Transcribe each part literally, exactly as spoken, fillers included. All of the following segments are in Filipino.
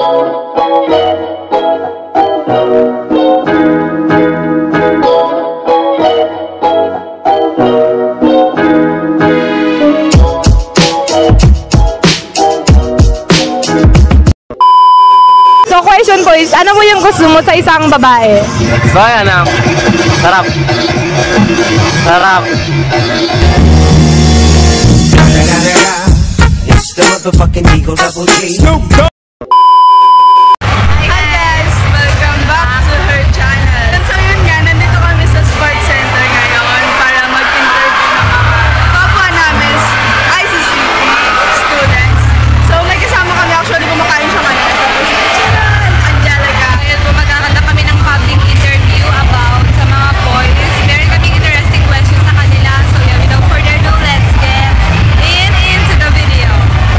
Question ko is, ano mo yung gusto mo sa isang babae? So, yan ah. Sarap. Sarap. It's the motherfucking Eagle Double G. Hi guys! Welcome back to her channel. So yun nga, nandito kami sa Sports Center ngayon para mag-interview ng mga kapwa namin I C C P students. So may kasama kami, actually kumakain siya kanina. Magkakanta kami ng public interview about sa mga boys. Meron kaming interesting questions sa kanila. So yeah, without further ado, let's get in into the video.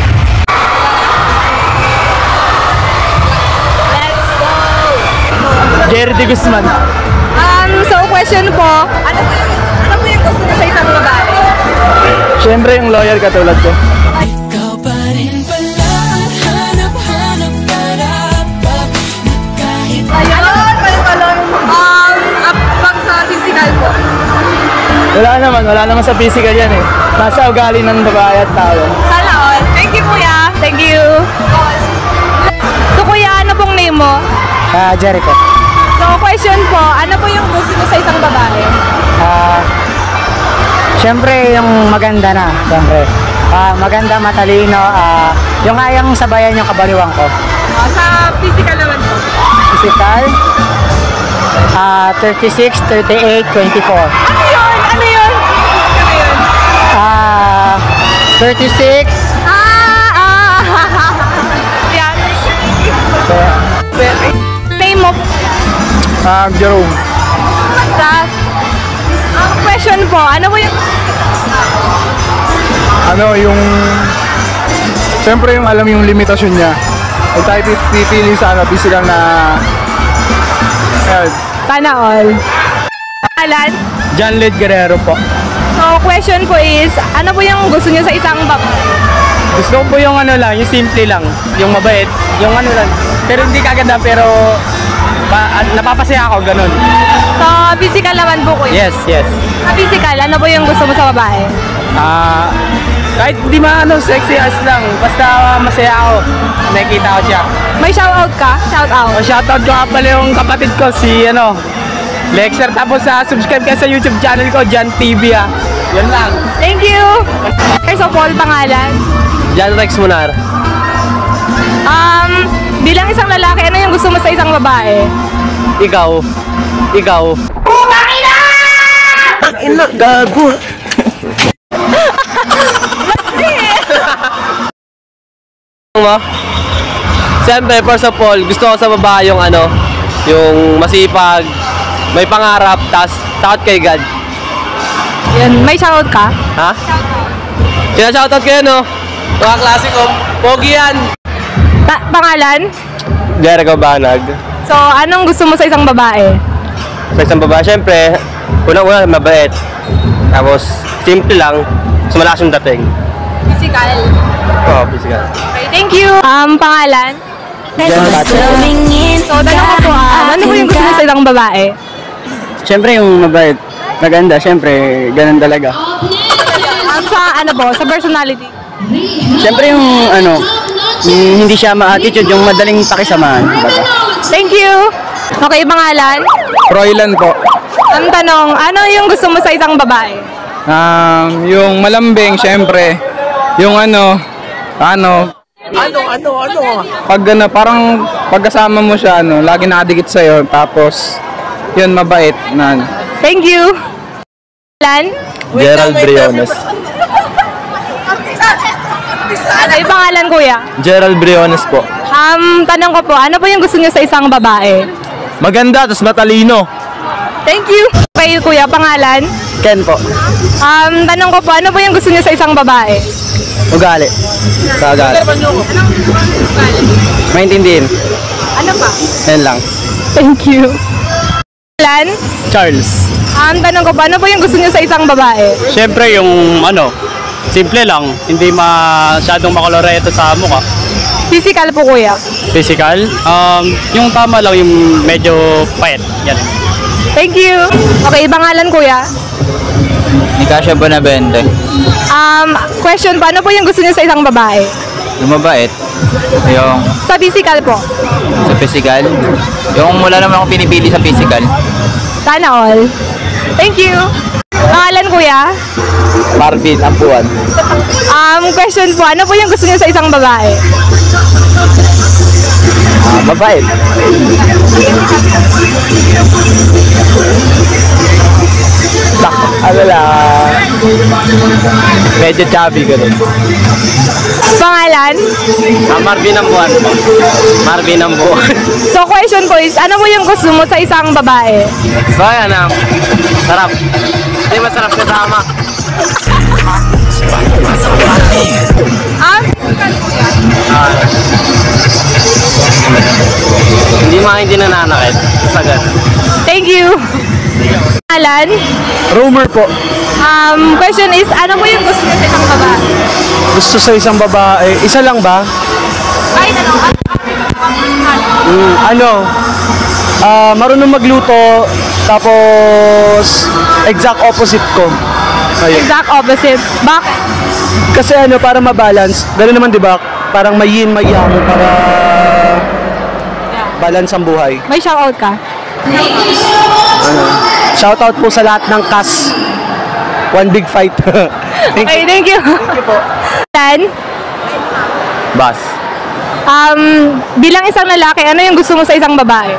Let's go! Jerry De Guzman. Um, so question po, ano po yung, ano po yung gusto mo sa isang babae? Siyempre yung lawyer katulad ko. Ikaw pa rin pala ang hanap-hanap para kahit Ayun, palon-palon. Um, uh, pag sa physical po. Wala naman, wala naman sa physical yan eh. Nasa ugali ng babae at tao. Sana all. Thank you, kuya. Thank you. So, kuya, ano pong name mo? Ah, uh, Jericho. So, question po, ano po yung gusto mo sa isang babae? Ah, uh, Siyempre yung maganda na, siyempre. Ah, uh, maganda, matalino, ah, uh, yung kayang sabayan yung kabaliwan ko. Uh, sa physical naman po. Physical, ah, uh, thirty-six, thirty-eight, twenty-four. Ano yun? Ano yun? Ano yun? Ah, uh, thirty-six. Ah, ah, yan. Name mo? Ah, Jerome. Tas, ang question po, ano po yung... Ano yung... Siyempre yung alam yung limitasyon niya. Huwag tayo pipili sa ano, physical na... Ayan. Sana all. Alan? John Led Guerrero po. So, question po is, ano po yung gusto niyo sa isang babae? Gusto ko po yung ano lang, yung simple lang. Yung mabait. Yung ano lang. Pero hindi kaganda pero... Pa, napapasaya ako, ganun. So, physical naman po kuya? Yes, yes. Sa physical, ano po yung gusto mo sa babae? Ah... Kahit di maano, sexy as lang. Basta uh, masaya ako. Nakikita ko siya. May shoutout ka? Shoutout. O, shoutout ko nga pala yung kapatid ko, si ano, Lexer. Tapos uh, subscribe ka sa YouTube channel ko, Jan T V ah. Yan lang. Thank you! Okay, so Paul, pangalan? Jan Rex Munar. Um, bilang isang lalaki, ano yung gusto mo sa isang babae? Ikaw. Ikaw. Putang ina! Ina, gago. mo? Siyempre, first of all, gusto ko sa babae yung ano, yung masipag, may pangarap, tas takot kay God. Yan, may shoutout ka? Ha? Sina-shoutout ko yun, no? Mga klase ko, pogi yan! Ta pangalan? Jericho Banag. So, anong gusto mo sa isang babae? Sa isang babae, siyempre, unang-una, mabait. Tapos, simple lang, mas malakas yung dating. Physical. Oo, physical. Okay, thank you. Um, pangalan? So, tanong ko po, um, ano po yung gusto mo sa isang babae? Siyempre yung mabait. Maganda, siyempre, ganun talaga. Um, sa ano po, sa personality? Siyempre yung ano, yung hindi siya ma-attitude, yung madaling pakisamahan. Baga. Thank you. Okay, pangalan? Roylan po. Ang tanong, ano yung gusto mo sa isang babae? Um, yung malambing, siyempre. Yung ano, ano, Ano, ano, ano? pag ano, parang pagkasama mo siya, ano, lagi nakadikit sa'yo, tapos, yun, mabait, na ano. Thank you. Pangalan? Gerald Briones. Okay, pangalan kuya? Gerald Briones po. Um, tanong ko po, ano po yung gusto niyo sa isang babae? Maganda, tapos matalino. Thank you. Okay, kuya, pangalan? Ken po. Um, tanong ko po, ano po yung gusto niyo sa isang babae? Ugali. Sa ugali. Maintindihin. Ano pa? Yan lang. Thank you. Pangalan? Charles. Um, tanong ko po, ano po yung gusto niyo sa isang babae? Siyempre yung ano, simple lang, hindi masyadong makoloreto sa mukha. Physical po, kuya. Physical? Um, yung tama lang, yung medyo payat. Yan. Thank you. Okay, pangalan, kuya. Ni Kasha Bonavente. Um, question, paano po yung gusto niyo sa isang babae? Yung mabait. Yung Sa physical po. sa physical. Yung wala naman akong pinipili sa physical. Sana all. Thank you. Pangalan, kuya. Marvin Ampuan. Um, question po, ano po yung gusto niyo sa isang babae? Ah, mabait. Sakto. Ano lang. Medyo chubby ganun. Pangalan? Ah, Marvin ang buwan po. Marvin ang buwan. So, question po is, ano po yung gusto mo sa isang babae? So, ayan na. Sarap. Hindi masarap kasama. Ah, Hindi mga hindi nananakit. Sagad. thank you. Pangalan? Rumor po. Um, question is, ano po yung gusto niyo sa isang babae? Gusto sa isang babae, isa lang ba? Ay, ano? Mm, ano? Ah, marunong magluto, tapos exact opposite ko. Ayun. Exact opposite. Bakit? Kasi ano, para ma-balance, gano'n naman 'di ba? Parang may yin, may yang para balance ang buhay. May shoutout ka? Ano? Shoutout po sa lahat ng cast. One big fight. Thank Okay, you. thank you. Thank you po. Then, Bas. um, bilang isang lalaki, ano yung gusto mo sa isang babae?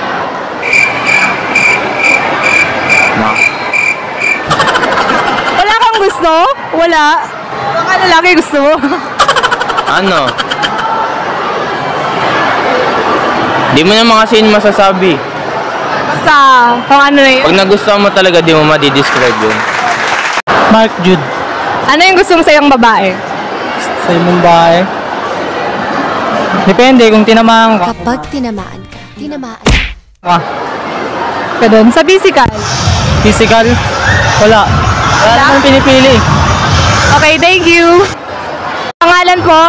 Wala kang gusto? Wala? Baka lalaki gusto mo? Ano? Di mo naman kasi yun masasabi. Basta, kung ano na yun. Pag nagustuhan mo talaga, di mo madidescribe yun. Mark Jude. Ano yung gusto mo sa isang babae? Sa imong bahay. Depende kung tinamaan ka. Kapag tinamaan ka, tinamaan Ah, Ganun. Sa physical. physical? Wala. Wala naman pinipili. Okay, thank you. Pangalan po,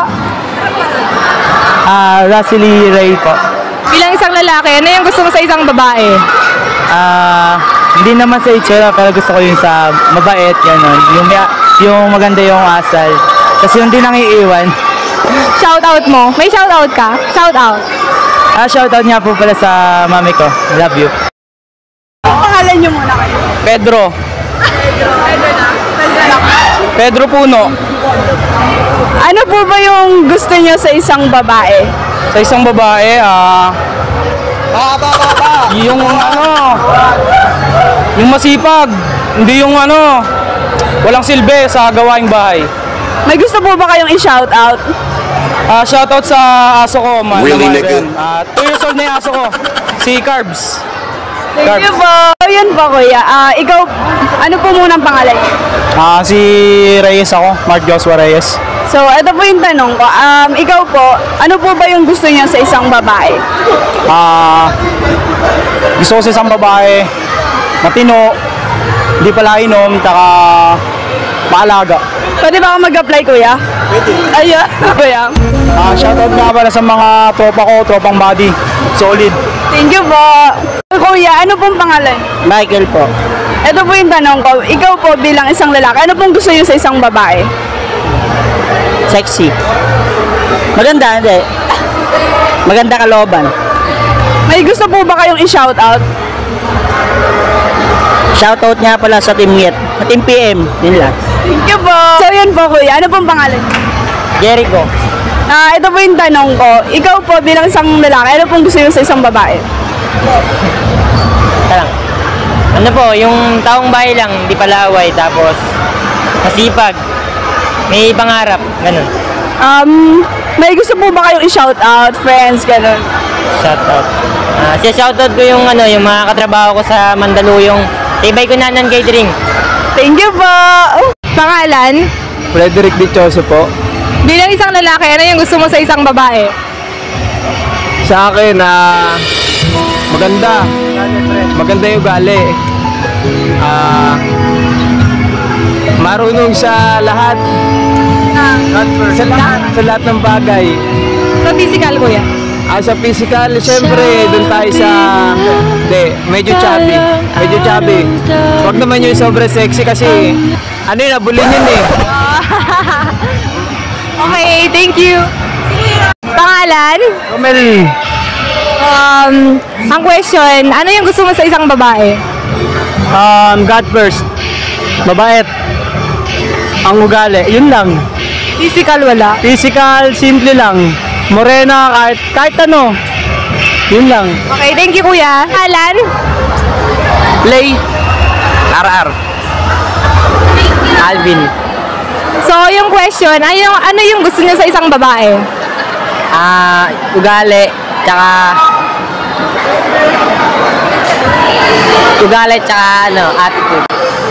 Ah, Russell Ray po. bilang isang lalaki, ano yung gusto mo sa isang babae? Ah, hindi naman sa itsura pero gusto ko yung sa mabait, gano'n. Yung, may- yung maganda yung asal. Kasi yung din ang iiwan. Shoutout mo. May shoutout ka? Shoutout. Ah, shoutout nga po pala sa mami ko. Love you. Pangalan niyo muna kayo. Pedro. Pedro na. Pedro Puno. Ano po ba yung gusto niyo sa isang babae? Sa isang babae, ah... yung ano... Yung masipag. Hindi yung ano... Walang silbi sa gawaing bahay. May gusto po ba kayong i-shoutout? Ah, shoutout sa aso ko, mahal Really, na mahal ko nigga? yan. Ah, two years old na yung aso ko. Si Carbs. Thank you po. Ayun po, kuya. Ah, ikaw, ano po munang pangalan niyo? Ah, si Reyes ako, Mark Joshua Reyes. So, ito po yung tanong ko. Um, ikaw po, ano po ba yung gusto niyo sa isang babae? Ah, gusto ko sa isang babae, matino, hindi pala inom, taka maalaga. Pwede ba ako mag-apply, kuya? Pwede. Ayun, kuya. Ah, shoutout nga pala sa mga tropa ko, tropang body. Solid. Thank you po. Kuya, ano pong pangalan? Michael po. Ito po yung tanong ko. Ikaw po bilang isang lalaki, ano pong gusto niyo sa isang babae? Sexy. Maganda, hindi. Maganda kalooban. May gusto po ba kayong i-shoutout? Shoutout nga pala sa Team Yet. Sa Team P M. Din lang. Thank you po. So, yun po, kuya. Ano pong pangalan? Jericho. Ah, ito po yung tanong ko. Ikaw po bilang isang lalaki, ano pong gusto niyo sa isang babae? Parang, ano po, yung taong bahay lang, di palaway, tapos masipag, may pangarap, ganun. Um, may gusto po ba kayong i-shoutout, friends, ganun? Shoutout. Ah, siya shoutout ko yung ano, yung mga katrabaho ko sa Mandaluyong. Tibay ko nanan catering. Thank you po. Pangalan? Frederick Dichoso po. Bilang isang lalaki, ano yung gusto mo sa isang babae? Sa akin, na maganda. Maganda yung ugali. Ah, marunong sa lahat. Sa lahat, sa lahat ng bagay. Sa physical, kuya. Ah, sa physical, syempre, doon tayo sa... Hindi, medyo chubby. Medyo chubby. Huwag naman yung sobrang sexy kasi... Ano yun, nabulin yun eh. Okay, thank you. Pangalan? Romel. Um, ang question, ano yung gusto mo sa isang babae? Um, God first. Mabait. Ang ugali, yun lang. Physical, wala. Physical, simple lang. Morena, kahit, kahit ano. Yun lang. Okay, thank you, kuya. Pangalan? Play. R R. Alvin. So, yung question, ano yung, ano yung gusto niyo sa isang babae? Ah, ugali, tsaka... Ugali, tsaka ano, attitude.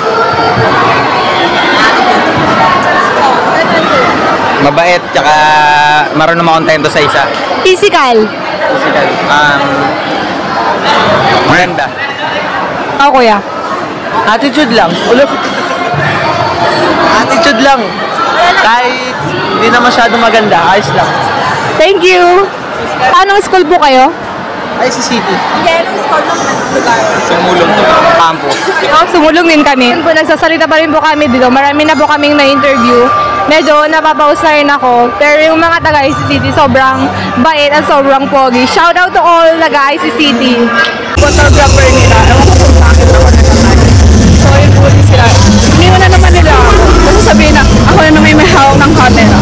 Mabait, tsaka marunong makontento sa isa. Physical. Physical. Um, maganda. Oh, kuya. Attitude lang. Ulo. Attitude lang. Kahit hindi na masyado maganda, ayos lang. Thank you. Anong school po kayo? I C C T. Sumulong to. Campus. Oh, sumulong din kami. Po, nagsasalita pa rin po kami dito. Marami na po kaming na-interview. Medyo napapaus na rin ako. Pero yung mga taga-I C C T, sobrang bait at sobrang pogi. Shout out to all taga-I C C T. Photographer nila, ewan ko kung bakit naman nagkakain. So, yun po sila. Iniwan na naman nila ako. Kasi sabihin na, ako na naman may hawak ng camera.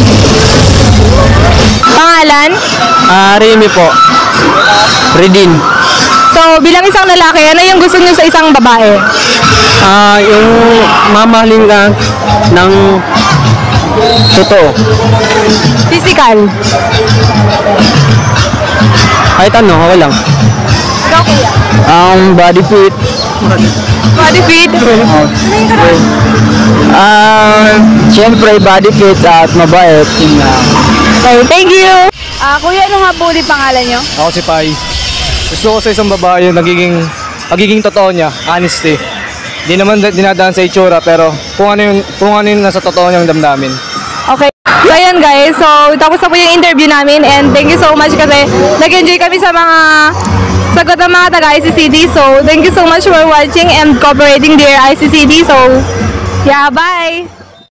Pangalan? Ah, Remy po. Redin. So, bilang isang lalaki, ano yung gusto niyo sa isang babae? Ah, yung mamahalin ka ng totoo. Physical. Kahit ano, okay lang. Ikaw, kuya. Ang body fit. Body fit. Ah, siyempre body fit at mabait. Yun lang. Okay, thank you. Ah, kuya, ano nga po ulit pangalan niyo? Ako si Pai. Gusto ko sa isang babae yung nagiging, nagiging totoo niya, honesty. Di naman dinadaan sa itsura pero kung ano yung, kung ano yung nasa totoo niyang damdamin. Okay. So, ayan guys. So, tapos na po yung interview namin and thank you so much kasi nag-enjoy kami sa mga sagot ng mga taga-I C C D. So, thank you so much for watching and cooperating dear I C C D. So, yeah, bye!